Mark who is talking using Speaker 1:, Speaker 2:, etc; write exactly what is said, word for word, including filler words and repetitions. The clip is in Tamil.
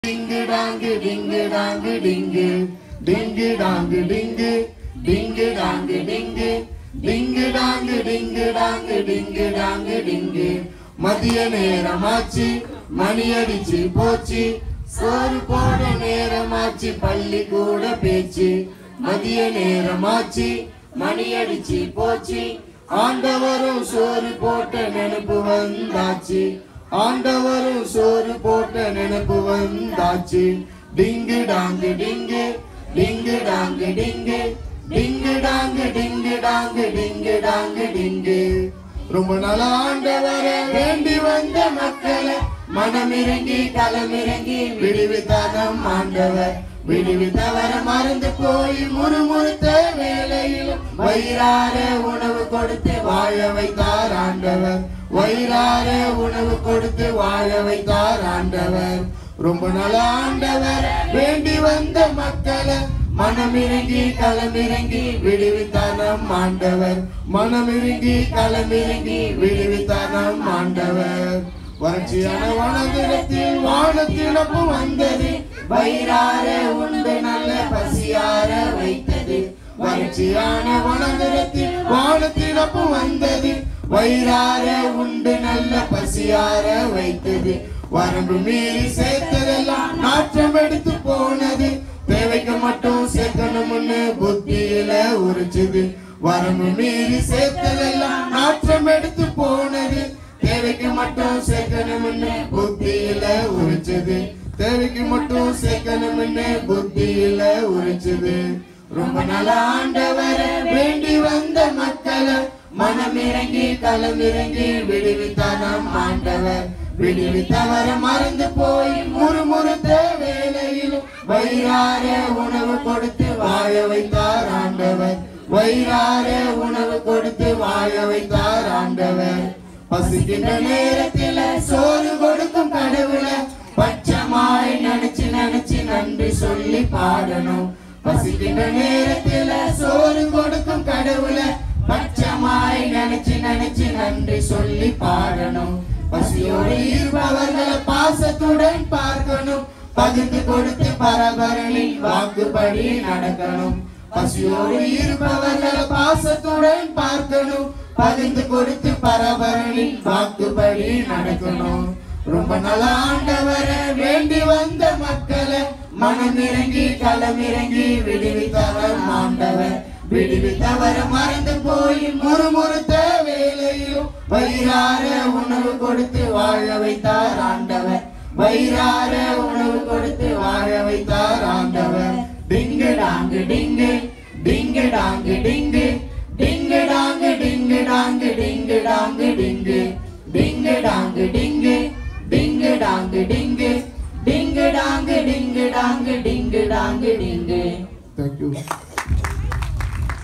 Speaker 1: Ding dong ding dong ding ding dong ding ding dong ding ding dong ding dong ding dong ding மதிய நேரமாச்சு மணி அடிச்சு போச்சு சோறு போட நேரமாச்சு பள்ளி கூட பேச்சு மதிய நேரமாச்சு மணி அடிச்சு போச்சு ஆண்டவரும் சோறு போட்ட நினைப்பு வந்தாச்சு ஆண்டவரும் சோறு போட்ட நினைப்பு வந்தாச்சு டிங்கு டாங்கு டிங்கு டிங்கு டாங்கு டிங்கு டிங்கு டாங்கு டிங்கு டாங்கு டிங்கு டாங்கு டிங்கு ரொம்ப நாள் ஆண்டவரை வேண்டி வந்த மக்களை மனமிறங்கி களமிறங்கி விடுவித்தாரம் ஆண்டவர் விடுவித்தவர மறந்து போய் முறுமுறுத்த வேளையிலும் வயிறார உணவு கொடுத்து வாழ வைத்தார் ஆண்டவர் வயிறார உணவு கொடுத்து வாழ வைத்தார் ஆண்டவர் ரொம்ப நாள் ஆண்டவர் வேண்டி வந்த மக்களை மனமிறங்கி களமிறங்கி விடுவித்தாரம் ஆண்டவர் மனமிறங்கி களமிறங்கி விடுவித்தாரம் ஆண்டவர் வறட்சியான வனத்திடத்தில் வானத்திடப்பும் வந்தது வயிறார உண்டு நல்ல பசியார வைத்தது வறட்சியான வனத்திடத்தில் வானத்திடப்பும் வந்தது வயிறார உண்டு நல்ல பசியார வைத்தது வரம்பு மீறி சேர்த்ததெல்லாம் நாற்றம் எடுத்து போனது தேவைக்கு மட்டும் சேர்க்கணும்னு புத்தியில உரிச்சுது வரம்பு மீறி சேர்த்ததெல்லாம் நாற்றம் எடுத்து போனது தேவைக்கு மட்டும் சேர்க்கணும்னு புத்தியில உரிச்சது தேவைக்கு மட்டும் சேர்க்கணும்னு புத்தியில உரிச்சது ரொம்ப நாள் ஆண்டவரை வேண்டி வந்த மக்களை மனமிறங்கி களமிறங்கி விடுவித்தாராம் ஆண்டவர் விடுவித்தவர மறந்து போய் முறுமுறுத்த வேளையிலும் வயிறார உணவு கொடுத்து வாழ வைத்தார் ஆண்டவர் வயிறார உணவு கொடுத்து வாழ வைத்தார் ஆண்டவர் பசிக்கின்ற நேரத்தில சோறு கொடுக்கும் கடவுளை பச்சமாய் நினைச்சு நினைச்சு நன்றி சொல்லி பாடணும் பசிக்கின்ற நேரத்தில சோறு கொடுக்கும் கடவுளை பச்சமாய் நினைச்சு நினைச்சு நன்றி சொல்லி பாடணும் பசியோடு இருப்பவர்களை பாசத்துடன் பார்க்கணும் பகிர்ந்து கொடுத்து பரபரனில் வாக்குப்படி நடக்கணும் பசியோடு இருப்பவர்களை பாசத்துடன் பார்க்கணும் பகிர்ந்து கொடுத்து பரபரனில் வாக்குப்படி நடக்கணும் ரொம்ப நாள் ஆண்டவரை வேண்டி வந்த மக்களை மனமிறங்கி களமிறங்கி விடுவித்தவர் ஆண்டவர் விடுவித்தவர மறந்து போய் முறுமுறுத்த வேளையிலும் வயிறார உணவு கொடுத்து வாழ வைத்தார் ஆண்டவர் வயிறார உணவு கொடுத்து வாழ வைத்தார் ஆண்டவர் டிங்கு டாங்கு டிங்கு டிங்கு டாங்கு டிங்கு டிங்கு டாங்கு டிங்கு டாங்கு டிங்கு டாங்கு டிங்கு டிங்கு டாங்கு டிங்கு டிங்கு டாங்கு டிங்கு டிங்கு டாங்கு டிங்கு டாங்கு டிங்கு டாங்கு டிங்கு. Thank you.